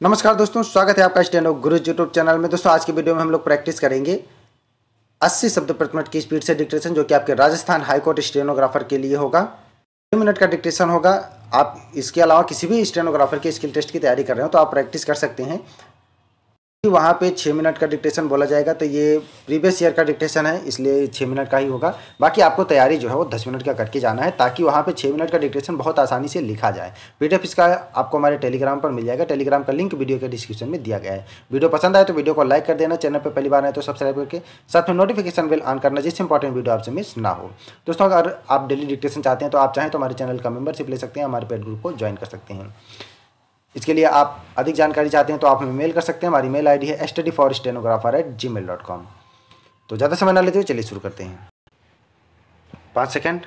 नमस्कार दोस्तों, स्वागत है आपका stand up gurus YouTube channel में। दोस्तों आज की वीडियो में हम लोग प्रैक्टिस करेंगे 80 शब्द प्रति मिनट की स्पीड से डिक्टेशन, जो कि आपके राजस्थान हाई कोर्ट स्टेनोग्राफर के लिए होगा। 2 मिनट का डिक्टेशन होगा। आप इसके अलावा किसी भी स्टेनोग्राफर के स्किल टेस्ट की तैयारी कर रहे हो तो आप प्रैक्टिस कर सकते हैं। वहाँ पे 6 मिनट का डिक्टेशन बोला जाएगा, तो ये प्रीवियस ईयर का डिक्टेशन है, इसलिए 6 मिनट का ही होगा। बाकी आपको तैयारी जो है वो 10 मिनट का करके जाना है, ताकि वहाँ पे 6 मिनट का डिक्टेशन बहुत आसानी से लिखा जाए। पीडीएफ इसका आपको हमारे टेलीग्राम पर मिल जाएगा। टेलीग्राम का लिंक वीडियो के डिस्क्रिप्शन में दिया गया है। वीडियो पसंद आए तो वीडियो को लाइक कर देना, चैनल पर पहली बार आए तो सब्सक्राइब करके साथ में नोटिफिकेशन बेल ऑन करना, जिससे इंपॉर्टेंट वीडियो आपसे मिस ना हो। दोस्तों अगर आप डेली डिक्टेशन चाहते हैं तो आप चाहें तो हमारे चैनल का मेंबरशिप ले सकते हैं, हमारे पेड ग्रुप को ज्वाइन कर सकते हैं। इसके लिए आप अधिक जानकारी चाहते हैं तो आप हमें मेल कर सकते हैं। हमारी मेल आईडी है studyforstenographer@gmail.com। तो ज़्यादा समय ना लेते हुए चलिए शुरू करते हैं। 5 सेकंड,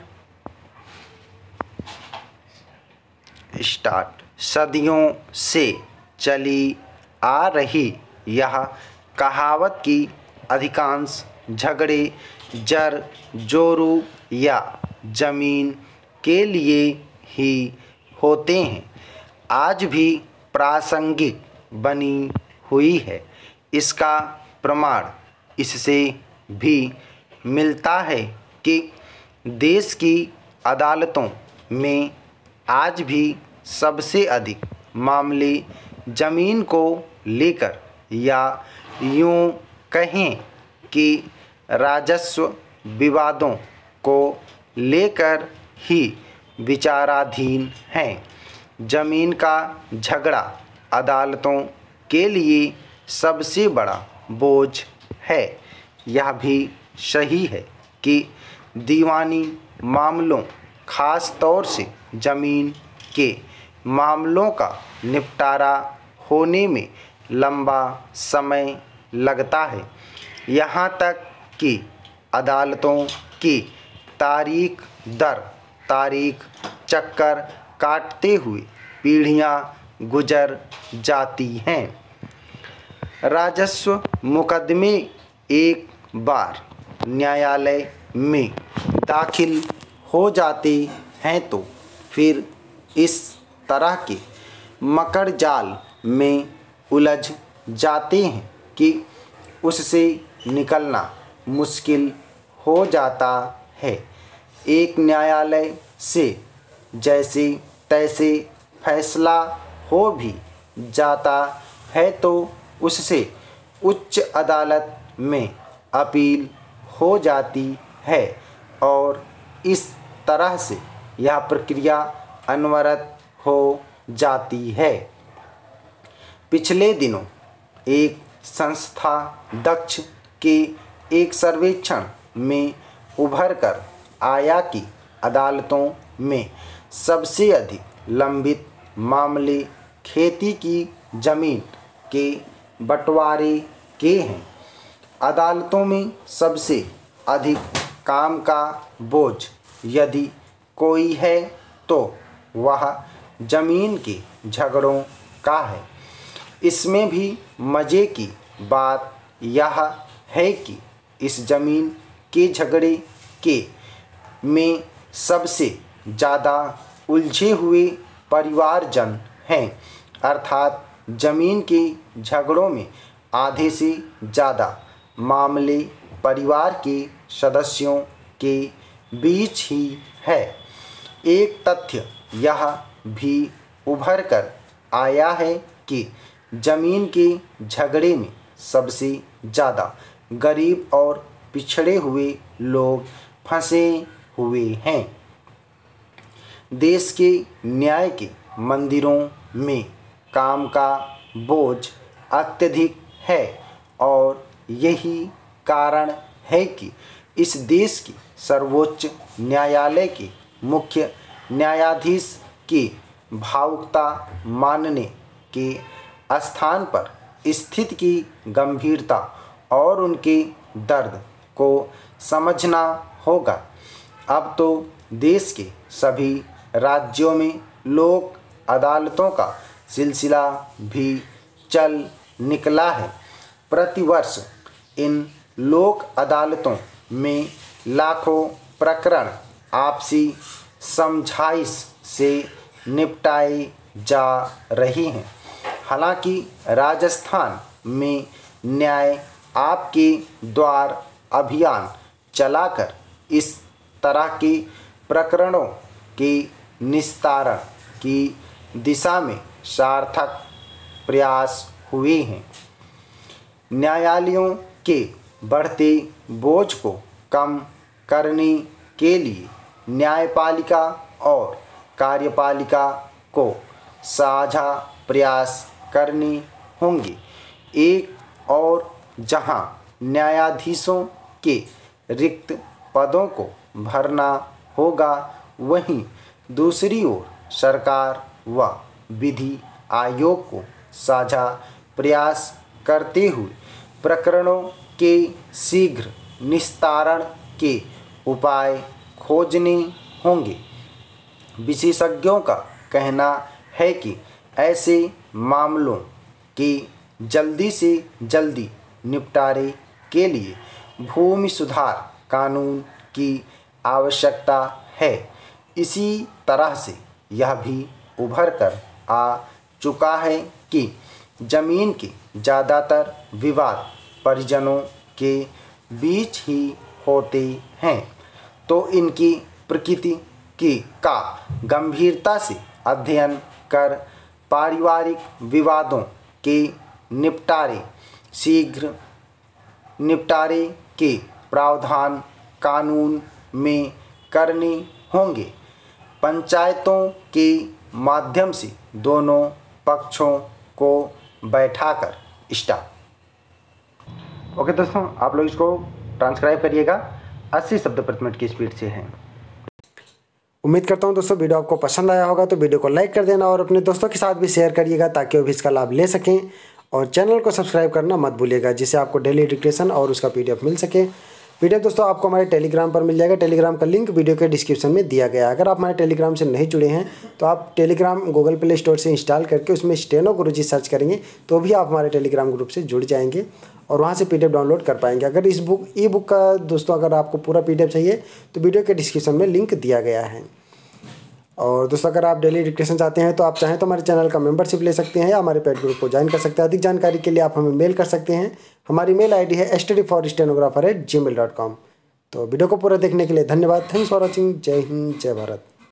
स्टार्ट। सदियों से चली आ रही यह कहावत की अधिकांश झगड़े जर जोरू या जमीन के लिए ही होते हैं, आज भी प्रासंगिक बनी हुई है। इसका प्रमाण इससे भी मिलता है कि देश की अदालतों में आज भी सबसे अधिक मामले ज़मीन को लेकर, या यूँ कहें कि राजस्व विवादों को लेकर ही विचाराधीन हैं। ज़मीन का झगड़ा अदालतों के लिए सबसे बड़ा बोझ है। यह भी सही है कि दीवानी मामलों, ख़ास तौर से ज़मीन के मामलों का निपटारा होने में लंबा समय लगता है। यहाँ तक कि अदालतों की तारीख दर तारीख चक्कर काटते हुए पीढ़ियाँ गुजर जाती हैं। राजस्व मुकदमे एक बार न्यायालय में दाखिल हो जाते हैं तो फिर इस तरह के मकड़ जाल में उलझ जाते हैं कि उससे निकलना मुश्किल हो जाता है। एक न्यायालय से जैसे तैसे फैसला हो भी जाता है तो उससे उच्च अदालत में अपील हो जाती है, और इस तरह से यह प्रक्रिया अनवरत हो जाती है। पिछले दिनों एक संस्था दक्ष के एक सर्वेक्षण में उभर कर आया कि अदालतों में सबसे अधिक लंबित मामले खेती की ज़मीन के बंटवारे के हैं। अदालतों में सबसे अधिक काम का बोझ यदि कोई है तो वह ज़मीन के झगड़ों का है। इसमें भी मज़े की बात यह है कि इस ज़मीन के झगड़े के में सबसे ज़्यादा उलझे हुए परिवारजन हैं, अर्थात ज़मीन के झगड़ों में आधे से ज़्यादा मामले परिवार के सदस्यों के बीच ही है। एक तथ्य यह भी उभर कर आया है कि ज़मीन के झगड़े में सबसे ज़्यादा गरीब और पिछड़े हुए लोग फंसे हुए हैं। देश के न्याय के मंदिरों में काम का बोझ अत्यधिक है, और यही कारण है कि इस देश की सर्वोच्च न्यायालय के मुख्य न्यायाधीश की भावुकता मानने के स्थान पर स्थिति की गंभीरता और उनके दर्द को समझना होगा। अब तो देश के सभी राज्यों में लोक अदालतों का सिलसिला भी चल निकला है। प्रतिवर्ष इन लोक अदालतों में लाखों प्रकरण आपसी समझाइश से निपटाए जा रहे हैं। हालांकि राजस्थान में न्याय आपके द्वार अभियान चलाकर इस तरह के प्रकरणों के निस्तारण की दिशा में सार्थक प्रयास हुए हैं। न्यायालयों के बढ़ते बोझ को कम करने के लिए न्यायपालिका और कार्यपालिका को साझा प्रयास करने होंगे। एक और जहां न्यायाधीशों के रिक्त पदों को भरना होगा, वहीं दूसरी ओर सरकार व विधि आयोग को साझा प्रयास करते हुए प्रकरणों के शीघ्र निस्तारण के उपाय खोजने होंगे। विशेषज्ञों का कहना है कि ऐसे मामलों के जल्दी से जल्दी निपटारे के लिए भूमि सुधार कानून की आवश्यकता है। इसी तरह से यह भी उभर कर आ चुका है कि जमीन के ज़्यादातर विवाद परिजनों के बीच ही होते हैं, तो इनकी प्रकृति का गंभीरता से अध्ययन कर पारिवारिक विवादों के शीघ्र निपटारे के प्रावधान कानून में करने होंगे। पंचायतों के माध्यम से दोनों पक्षों को बैठाकर ओके दोस्तों, आप लोग इसको ट्रांसक्राइब करिएगा। 80 शब्द प्रति मिनट की स्पीड से है। उम्मीद करता हूं दोस्तों वीडियो आपको पसंद आया होगा, तो वीडियो को लाइक कर देना और अपने दोस्तों के साथ भी शेयर करिएगा ताकि वो भी इसका लाभ ले सकें। और चैनल को सब्सक्राइब करना मत भूलिएगा, जिससे आपको डेली डिक्टेशन और उसका PDF मिल सके। PDF दोस्तों आपको हमारे टेलीग्राम पर मिल जाएगा। टेलीग्राम का लिंक वीडियो के डिस्क्रिप्शन में दिया गया है। अगर आप हमारे टेलीग्राम से नहीं जुड़े हैं तो आप टेलीग्राम गूगल प्ले स्टोर से इंस्टॉल करके उसमें स्टेनो गुरुजी सर्च करेंगे तो भी आप हमारे टेलीग्राम ग्रुप से जुड़ जाएंगे और वहाँ से PDF डाउनलोड कर पाएंगे। अगर इस ई बुक का दोस्तों अगर आपको पूरा PDF चाहिए तो वीडियो के डिस्क्रिप्शन में लिंक दिया गया है। और दोस्तों अगर आप डेली डिक्टेशन चाहते हैं तो आप चाहें तो हमारे चैनल का मेंबरशिप ले सकते हैं या हमारे पेड ग्रुप को ज्वाइन कर सकते हैं। अधिक जानकारी के लिए आप हमें मेल कर सकते हैं। हमारी मेल ID है studyforstenographer@gmail.com। तो वीडियो को पूरा देखने के लिए धन्यवाद। Thanks for watching. जय हिंद, जय भारत।